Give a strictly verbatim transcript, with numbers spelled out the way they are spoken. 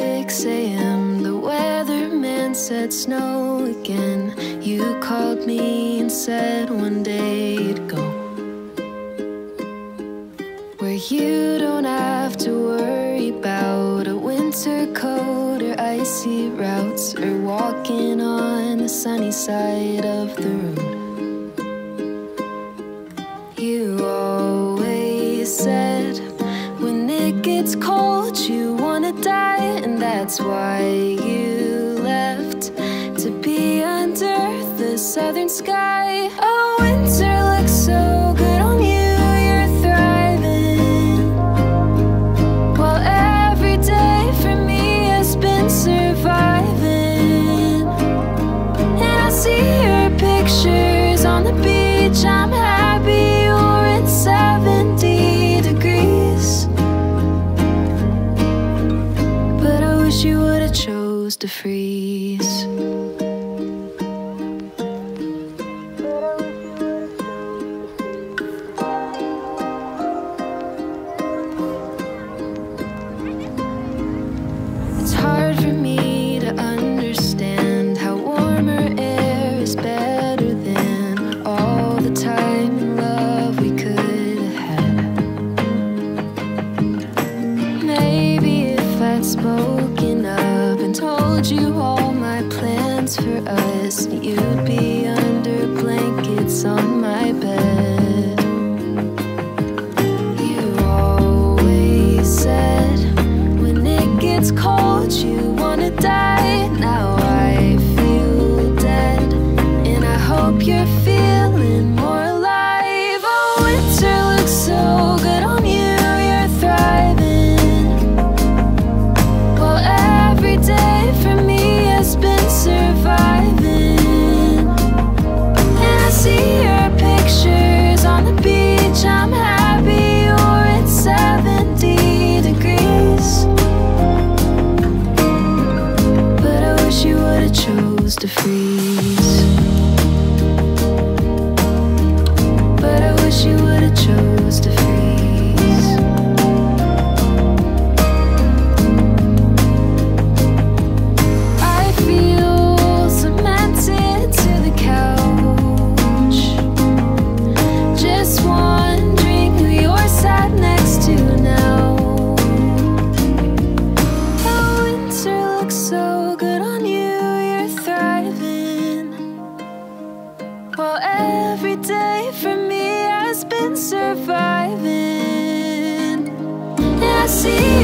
six A M the weatherman said snow again. You called me and said one day you'd go where you don't have to worry about a winter coat or icy routes or walking on the sunny side of the road. You always said when it gets cold you wanna die, and that's why you left to be under the southern sky. Oh, winter looks so good on you, you're thriving, while every day for me has been surviving. And I see your pictures on the beach, I'm happy you're in seventy degrees. But I wish you would've chose to freeze. It's hard for me to understand how warmer air is better than all the time and love we could have had. Maybe if I'd spoken up and told you all my plans for us, you'd be under blankets on my bed. You always said when it gets cold you wanna die. Now I feel dead, and I hope you're feeling more alive. Oh, winter looks so good on you, you're thriving, while every day for me has been surviving. And I see your pictures on the beach, I'm happy you're at seventy degrees. But I wish you would've chose to freeze. But I wish you would've chose to freeze. I feel cemented to the couch, just wondering who you're sat next to now. Oh, winter looks so good on you, you're thriving, while every day for me has been surviving. And I see